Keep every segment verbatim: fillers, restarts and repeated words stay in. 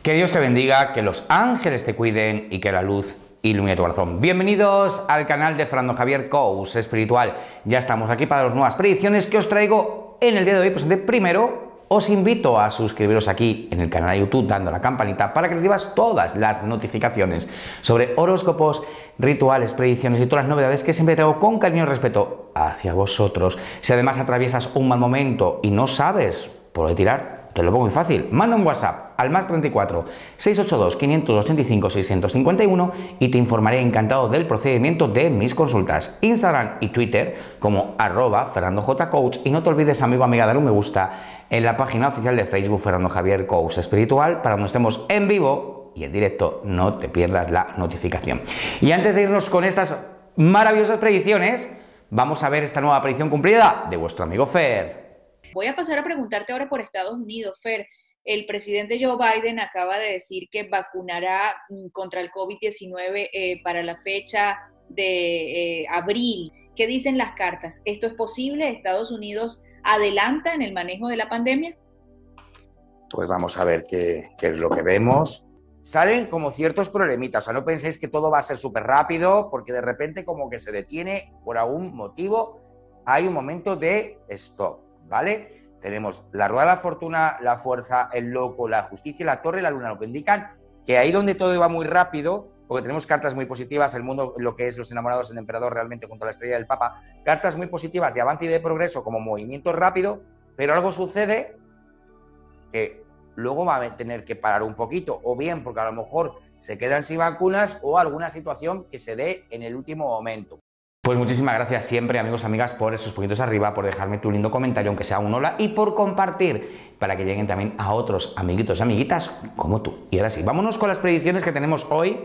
Que Dios te bendiga, que los ángeles te cuiden y que la luz ilumine tu corazón. Bienvenidos al canal de Fernando Javier Coach Espiritual. Ya estamos aquí para las nuevas predicciones que os traigo en el día de hoy. Pues primero, os invito a suscribiros aquí en el canal de YouTube dando a la campanita para que recibas todas las notificaciones sobre horóscopos, rituales, predicciones y todas las novedades que siempre traigo con cariño y respeto hacia vosotros. Si además atraviesas un mal momento y no sabes por dónde tirar, te lo pongo muy fácil. Manda un WhatsApp al más treinta y cuatro, seiscientos ochenta y dos, quinientos ochenta y cinco, seiscientos cincuenta y uno y te informaré encantado del procedimiento de mis consultas. Instagram y Twitter como arroba FernandoJCoach y no te olvides, amigo o amiga, dar un me gusta en la página oficial de Facebook Fernando Javier Coach Espiritual para cuando estemos en vivo y en directo no te pierdas la notificación. Y antes de irnos con estas maravillosas predicciones, vamos a ver esta nueva predicción cumplida de vuestro amigo Fer. Voy a pasar a preguntarte ahora por Estados Unidos, Fer. El presidente Joe Biden acaba de decir que vacunará contra el COVID diecinueve eh, para la fecha de eh, abril. ¿Qué dicen las cartas? ¿Esto es posible? ¿Estados Unidos adelanta en el manejo de la pandemia? Pues vamos a ver qué, qué es lo que vemos. Salen como ciertos problemitas, o sea, no penséis que todo va a ser súper rápido, porque de repente como que se detiene por algún motivo. Hay un momento de stop, ¿vale? Tenemos la rueda de la fortuna, la fuerza, el loco, la justicia, la torre y la luna, lo que indican que ahí donde todo va muy rápido, porque tenemos cartas muy positivas, el mundo, lo que es los enamorados, el emperador realmente junto a la estrella del Papa, cartas muy positivas de avance y de progreso como movimiento rápido, pero algo sucede que luego va a tener que parar un poquito, o bien porque a lo mejor se quedan sin vacunas o alguna situación que se dé en el último momento. Pues muchísimas gracias siempre, amigos, amigas, por esos puntitos arriba, por dejarme tu lindo comentario, aunque sea un hola, y por compartir, para que lleguen también a otros amiguitos y amiguitas como tú. Y ahora sí, vámonos con las predicciones que tenemos hoy.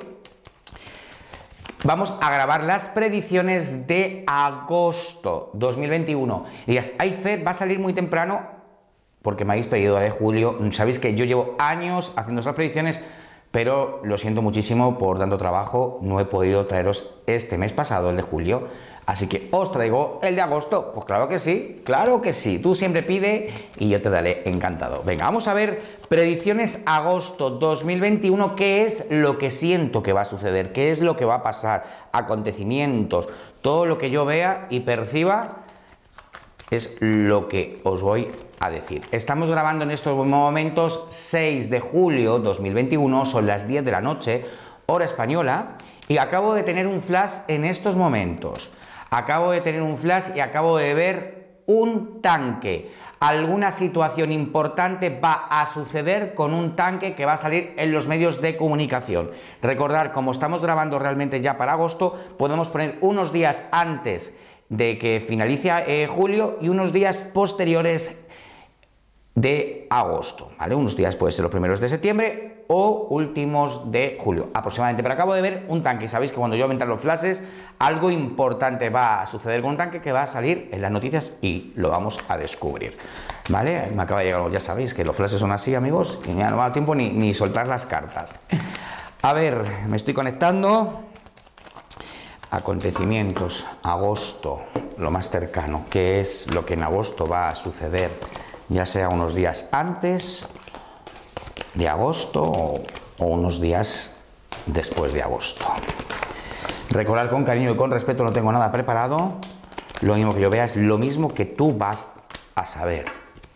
Vamos a grabar las predicciones de agosto dos mil veintiuno. Y digas, ay, Fer, va a salir muy temprano, porque me habéis pedido, ¿vale, Julio? Sabéis que yo llevo años haciendo esas predicciones, pero lo siento muchísimo por tanto trabajo, no he podido traeros este mes pasado, el de julio, así que os traigo el de agosto. Pues claro que sí, claro que sí, tú siempre pide y yo te daré encantado. Venga, vamos a ver predicciones agosto dos mil veintiuno, qué es lo que siento que va a suceder, qué es lo que va a pasar, acontecimientos, todo lo que yo vea y perciba es lo que os voy a decir. Estamos grabando en estos momentos seis de julio dos mil veintiuno, son las diez de la noche, hora española, y acabo de tener un flash en estos momentos. Acabo de tener un flash y acabo de ver un tanque. Alguna situación importante va a suceder con un tanque que va a salir en los medios de comunicación. Recordar, como estamos grabando realmente ya para agosto, podemos poner unos días antes de que finalice eh, julio y unos días posteriores de agosto, ¿vale? Unos días puede ser los primeros de septiembre o últimos de julio aproximadamente, pero acabo de ver un tanque. Sabéis que cuando yo aumentan los flashes, algo importante va a suceder con un tanque que va a salir en las noticias y lo vamos a descubrir, ¿vale? Me acaba de llegar, ya sabéis que los flashes son así, amigos, y ya no va a tiempo ni, ni soltar las cartas. A ver, me estoy conectando. Acontecimientos, agosto, lo más cercano, ¿qué es lo que en agosto va a suceder? Ya sea unos días antes de agosto o, o unos días después de agosto. Recordar con cariño y con respeto, no tengo nada preparado, lo mismo que yo vea es lo mismo que tú vas a saber.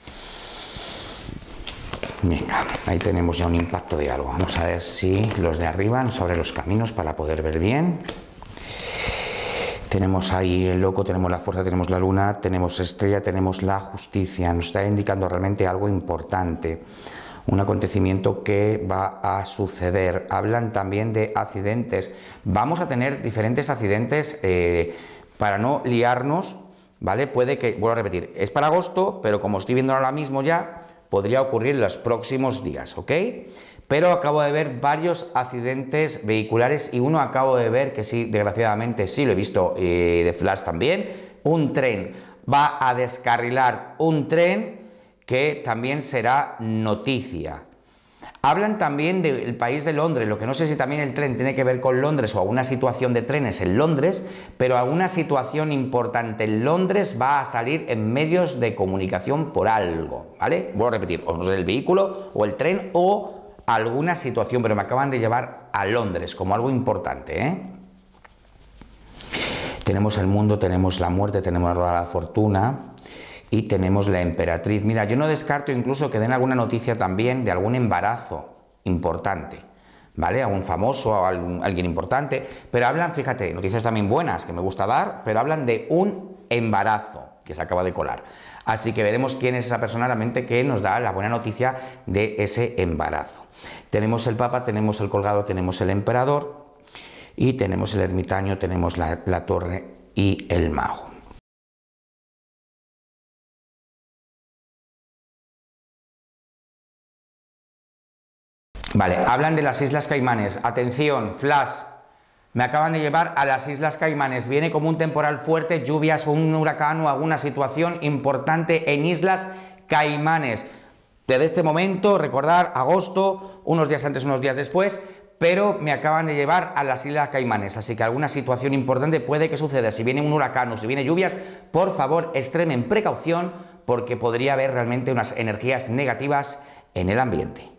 Venga, ahí tenemos ya un impacto de algo. Vamos a ver si los de arriba han sobre los caminos para poder ver bien. Tenemos ahí el loco, tenemos la fuerza, tenemos la luna, tenemos estrella, tenemos la justicia. Nos está indicando realmente algo importante, un acontecimiento que va a suceder. Hablan también de accidentes. Vamos a tener diferentes accidentes eh, para no liarnos, ¿vale? Puede que, vuelvo a repetir, es para agosto, pero como estoy viendo ahora mismo ya, podría ocurrir en los próximos días, ¿ok? Pero acabo de ver varios accidentes vehiculares y uno acabo de ver que sí, desgraciadamente sí lo he visto eh, de flash también, un tren va a descarrilar, un tren que también será noticia. Hablan también del país de Londres, lo que no sé si también el tren tiene que ver con Londres o alguna situación de trenes en Londres, pero alguna situación importante en Londres va a salir en medios de comunicación por algo, ¿vale? Vuelvo a repetir, o no sé, el vehículo o el tren o alguna situación, pero me acaban de llevar a Londres como algo importante, ¿eh? Tenemos el mundo, tenemos la muerte, tenemos la rueda de la fortuna y tenemos la emperatriz. Mira, yo no descarto incluso que den alguna noticia también de algún embarazo importante, ¿vale? Algún famoso, o algún, alguien importante, pero hablan, fíjate, noticias también buenas que me gusta dar, pero hablan de un embarazo que se acaba de colar. Así que veremos quién es esa persona realmente que nos da la buena noticia de ese embarazo. Tenemos el Papa, tenemos el colgado, tenemos el emperador y tenemos el ermitaño, tenemos la, la torre y el mago. Vale, hablan de las Islas Caimanes. Atención, flash. Me acaban de llevar a las Islas Caimanes. Viene como un temporal fuerte, lluvias o un huracán o alguna situación importante en Islas Caimanes. Desde este momento, recordar, agosto, unos días antes, unos días después, pero me acaban de llevar a las Islas Caimanes. Así que alguna situación importante puede que suceda. Si viene un huracán o si viene lluvias, por favor, extremen precaución porque podría haber realmente unas energías negativas en el ambiente.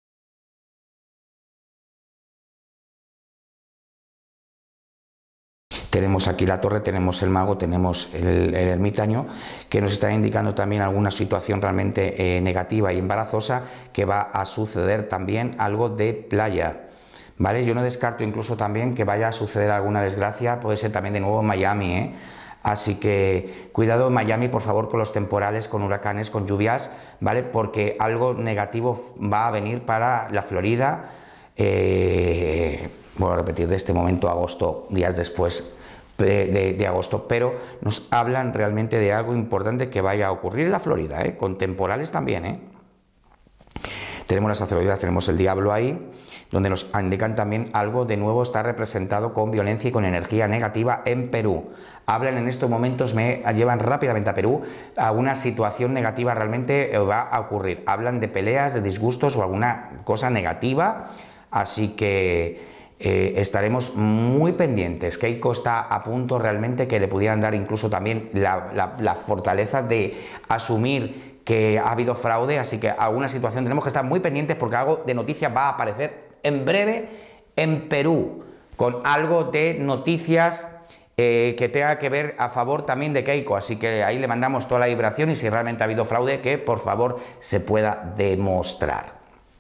Tenemos aquí la torre, tenemos el mago, tenemos el, el ermitaño, que nos está indicando también alguna situación realmente eh, negativa y embarazosa, que va a suceder también algo de playa, ¿vale? Yo no descarto incluso también que vaya a suceder alguna desgracia, puede ser también de nuevo en Miami, ¿eh? Así que cuidado en Miami, por favor, con los temporales, con huracanes, con lluvias, ¿vale? Porque algo negativo va a venir para la Florida, eh, voy a repetir, de este momento, agosto, días después, De, de, de agosto, pero nos hablan realmente de algo importante que vaya a ocurrir en la Florida, ¿eh? Con temporales también, ¿eh? Tenemos las sacerdotisas, tenemos el diablo ahí, donde nos indican también algo de nuevo está representado con violencia y con energía negativa en Perú. Hablan en estos momentos, me llevan rápidamente a Perú, a una situación negativa realmente va a ocurrir. Hablan de peleas, de disgustos o alguna cosa negativa, así que Eh, estaremos muy pendientes. Keiko está a punto realmente que le pudieran dar incluso también la, la, la fortaleza de asumir que ha habido fraude, así que alguna situación tenemos que estar muy pendientes porque algo de noticias va a aparecer en breve en Perú, con algo de noticias eh, que tenga que ver a favor también de Keiko, así que ahí le mandamos toda la vibración y si realmente ha habido fraude, que por favor se pueda demostrar.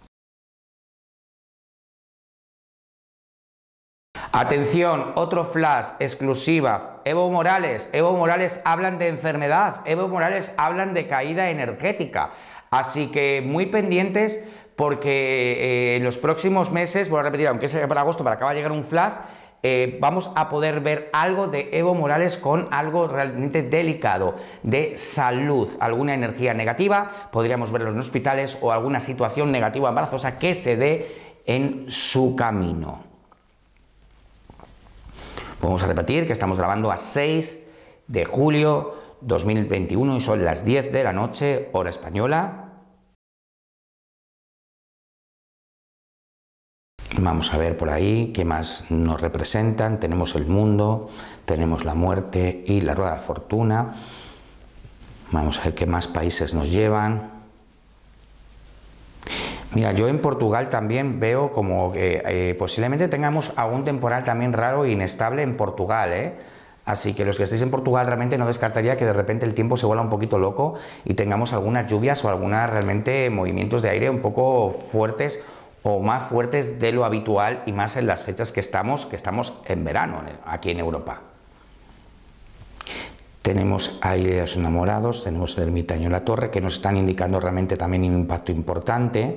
Atención, otro flash, exclusiva, Evo Morales, Evo Morales hablan de enfermedad, Evo Morales hablan de caída energética, así que muy pendientes porque eh, en los próximos meses, voy a repetir, aunque sea para agosto, para que va a llegar un flash, eh, vamos a poder ver algo de Evo Morales con algo realmente delicado, de salud, alguna energía negativa, podríamos verlo en hospitales o alguna situación negativa embarazosa que se dé en su camino. Vamos a repetir que estamos grabando a seis de julio dos mil veintiuno y son las diez de la noche, hora española. Vamos a ver por ahí qué más nos representan. Tenemos el mundo, tenemos la muerte y la rueda de la fortuna. Vamos a ver qué más países nos llevan. Mira, yo en Portugal también veo como que eh, posiblemente tengamos algún temporal también raro e inestable en Portugal, ¿eh? Así que los que estéis en Portugal realmente no descartaría que de repente el tiempo se vuelva un poquito loco y tengamos algunas lluvias o algunas realmente movimientos de aire un poco fuertes o más fuertes de lo habitual y más en las fechas que estamos, que estamos en verano aquí en Europa. Tenemos ahí los enamorados, tenemos el ermitaño y la torre que nos están indicando realmente también un impacto importante.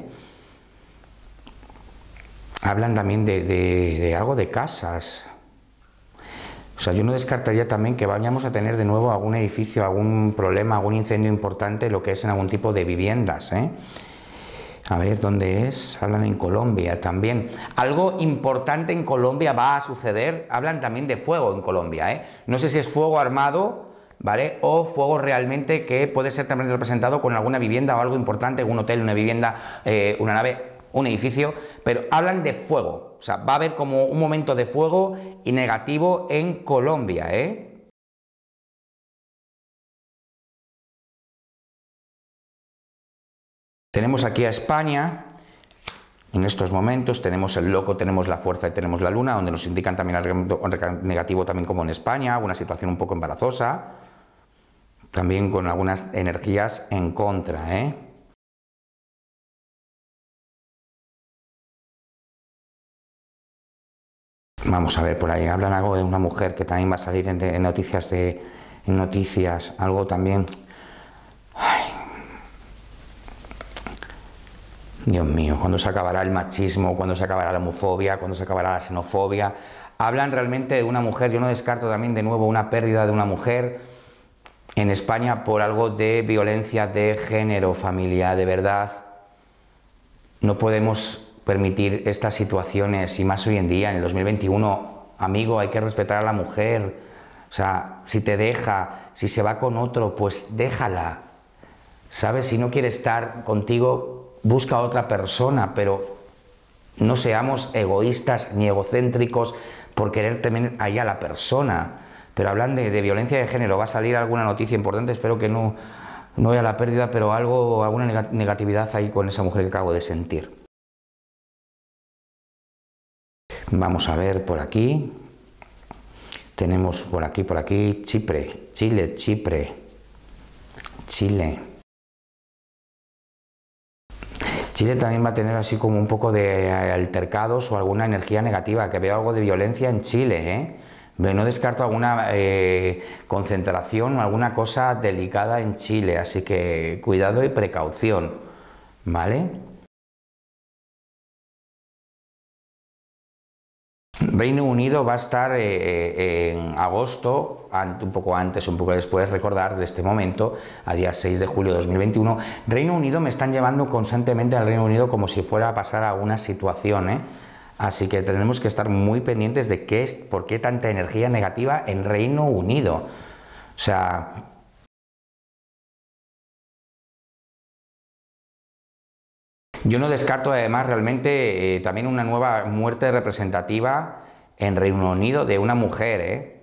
Hablan también de, de, de algo de casas. O sea, yo no descartaría también que vayamos a tener de nuevo algún edificio, algún problema, algún incendio importante, lo que es en algún tipo de viviendas, ¿eh? A ver, ¿dónde es? Hablan en Colombia también. Algo importante en Colombia va a suceder. Hablan también de fuego en Colombia, ¿eh? No sé si es fuego armado, ¿vale? O fuego realmente que puede ser también representado con alguna vivienda o algo importante, un hotel, una vivienda, eh, una nave, un edificio, pero hablan de fuego. O sea, va a haber como un momento de fuego y negativo en Colombia, ¿eh? Tenemos aquí a España, En estos momentos tenemos el loco, tenemos la fuerza y tenemos la luna, donde nos indican también algo negativo, también como en España, una situación un poco embarazosa, también con algunas energías en contra, ¿eh? Vamos a ver por ahí, hablan algo de una mujer que también va a salir en, en noticias, de, en noticias, algo también... Ay. Dios mío, ¿cuándo se acabará el machismo? ¿Cuándo se acabará la homofobia? ¿Cuándo se acabará la xenofobia? Hablan realmente de una mujer, yo no descarto también de nuevo una pérdida de una mujer en España por algo de violencia de género, familia, de verdad. No podemos permitir estas situaciones, y más hoy en día, en el dos mil veintiuno, amigo, hay que respetar a la mujer. O sea, si te deja, si se va con otro, pues déjala. ¿Sabes? Si no quiere estar contigo, busca a otra persona, pero no seamos egoístas ni egocéntricos por querer tener ahí a la persona. Pero hablan de, de violencia de género, va a salir alguna noticia importante, espero que no, no haya la pérdida, pero algo, alguna negatividad ahí con esa mujer que acabo de sentir. Vamos a ver por aquí, tenemos por aquí, por aquí, Chipre, Chile, Chipre, Chile. Chile también va a tener así como un poco de altercados o alguna energía negativa, que veo algo de violencia en Chile, ¿eh? No descarto alguna eh, concentración o alguna cosa delicada en Chile, así que cuidado y precaución, ¿vale? Reino Unido va a estar eh, en agosto, un poco antes, un poco después, recordar de este momento, a día seis de julio de dos mil veintiuno. Reino Unido me están llevando constantemente al Reino Unido como si fuera a pasar alguna situación, ¿eh? Así que tenemos que estar muy pendientes de qué es, por qué tanta energía negativa en Reino Unido. O sea... Yo no descarto además realmente eh, también una nueva muerte representativa en Reino Unido de una mujer, ¿eh?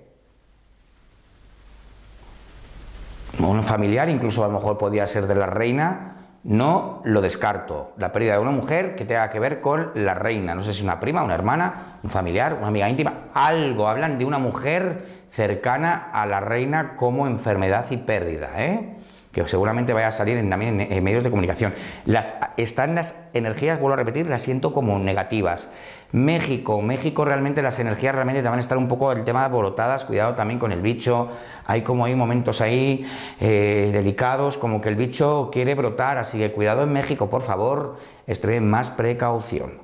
Un familiar, incluso a lo mejor podía ser de la reina, no lo descarto. La pérdida de una mujer que tenga que ver con la reina, no sé si una prima, una hermana, un familiar, una amiga íntima, algo, hablan de una mujer cercana a la reina como enfermedad y pérdida, ¿eh? Que seguramente vaya a salir en, también en, en medios de comunicación. Las, están las energías, vuelvo a repetir, las siento como negativas. México, México realmente las energías realmente también están un poco el tema de alborotadas, cuidado también con el bicho, hay como hay momentos ahí eh, delicados, como que el bicho quiere brotar, así que cuidado en México, por favor, extremen más precaución.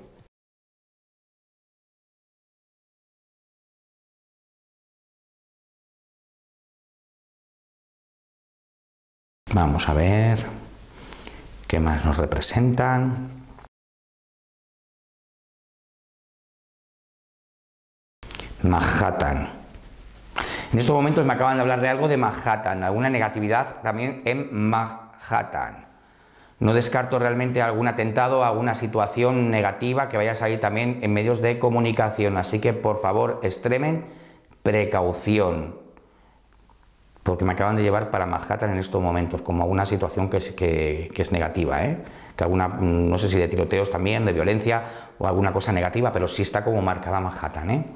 Vamos a ver qué más nos representan. Manhattan. En estos momentos me acaban de hablar de algo de Manhattan, alguna negatividad también en Manhattan. No descarto realmente algún atentado, alguna situación negativa que vaya a salir también en medios de comunicación, así que por favor extremen precaución, porque me acaban de llevar para Manhattan en estos momentos, como alguna situación que es, que, que es negativa, ¿eh? Que alguna, no sé si de tiroteos también, de violencia o alguna cosa negativa, pero sí está como marcada Manhattan, ¿eh?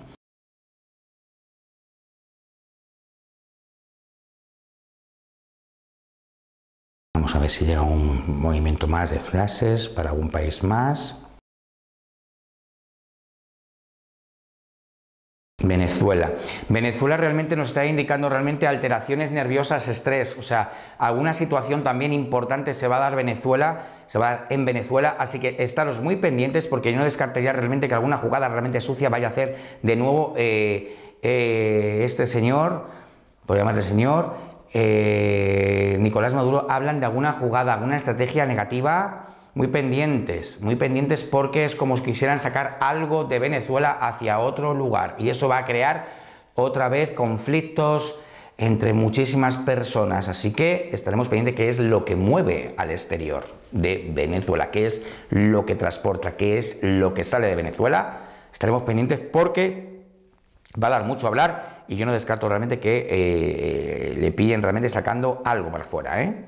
Vamos a ver si llega un movimiento más de flashes para algún país más. Venezuela. Venezuela realmente nos está indicando realmente alteraciones nerviosas, estrés, o sea, alguna situación también importante se va a dar Venezuela, se va a dar en Venezuela, así que estaros muy pendientes porque yo no descartaría realmente que alguna jugada realmente sucia vaya a hacer de nuevo eh, eh, este señor, por llamarle señor, eh, Nicolás Maduro, hablan de alguna jugada, alguna estrategia negativa. Muy pendientes, muy pendientes porque es como si quisieran sacar algo de Venezuela hacia otro lugar y eso va a crear otra vez conflictos entre muchísimas personas, así que estaremos pendientes qué es lo que mueve al exterior de Venezuela, qué es lo que transporta, qué es lo que sale de Venezuela. Estaremos pendientes porque va a dar mucho a hablar y yo no descarto realmente que eh, le pillen realmente sacando algo para afuera, ¿eh?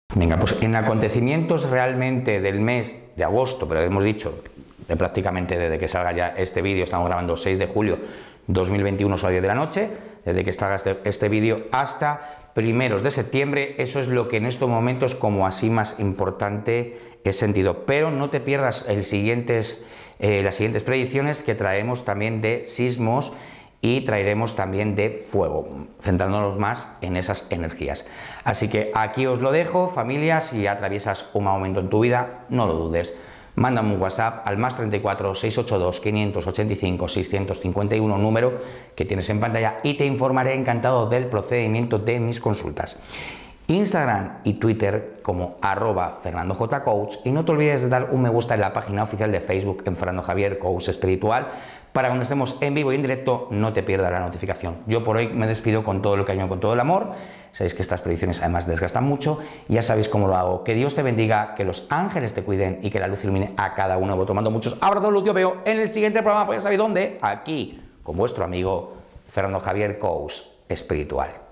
Venga, pues en acontecimientos realmente del mes de agosto, pero hemos dicho de prácticamente desde que salga ya este vídeo, estamos grabando seis de julio dos mil veintiuno, a diez de la noche, desde que salga este, este vídeo hasta primeros de septiembre, eso es lo que en estos momentos como así más importante he sentido. Pero no te pierdas el siguientes, eh, las siguientes predicciones que traemos también de sismos y traeremos también de fuego, centrándonos más en esas energías. Así que aquí os lo dejo, familia. Si atraviesas un mal momento en tu vida, no lo dudes, mándame un WhatsApp al más treinta y cuatro, seiscientos ochenta y dos, quinientos ochenta y cinco, seiscientos cincuenta y uno, número que tienes en pantalla, y te informaré encantado del procedimiento de mis consultas. Instagram y Twitter como arroba Fernando J Coach, y no te olvides de dar un me gusta en la página oficial de Facebook en Fernando Javier Coach Espiritual, para cuando estemos en vivo y en directo no te pierdas la notificación. Yo por hoy me despido con todo el cariño, con todo el amor. Sabéis que estas predicciones además desgastan mucho, ya sabéis cómo lo hago. Que Dios te bendiga, que los ángeles te cuiden y que la luz ilumine a cada uno de vosotros. Mando muchos abrazos, luz, yo veo en el siguiente programa, pues ya sabéis dónde, aquí, con vuestro amigo Fernando Javier Coach Espiritual.